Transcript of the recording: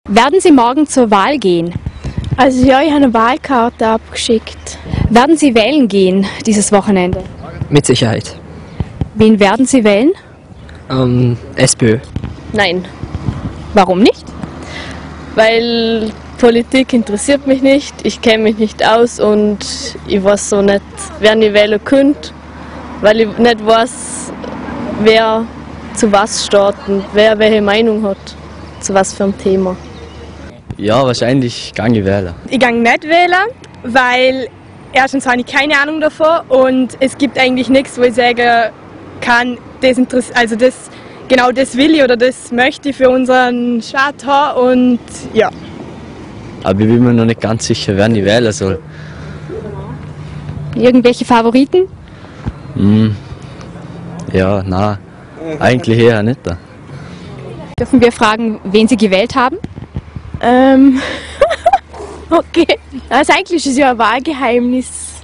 Werden Sie morgen zur Wahl gehen? Also ja, ich habe eine Wahlkarte abgeschickt. Werden Sie wählen gehen dieses Wochenende? Mit Sicherheit. Wen werden Sie wählen? SPÖ. Nein, Warum nicht? weil Politik interessiert mich nicht, ich kenne mich nicht aus und ich weiß so nicht, wer ich wählen könnte, weil ich nicht weiß, wer zu was steht und wer welche Meinung hat, zu was für ein Thema. Ja, wahrscheinlich gehe ich wählen. Ich gehe nicht wählen, weil erstens habe ich keine Ahnung davon und es gibt eigentlich nichts, wo ich sagen kann, genau das will ich oder das möchte ich für unseren Staat haben und ja. Aber ich bin mir noch nicht ganz sicher, wer ich wählen soll. Irgendwelche Favoriten? Ja, nein, eigentlich eher nicht. Dürfen wir fragen, wen Sie gewählt haben? Okay, also eigentlich ist es ja ein Wahlgeheimnis.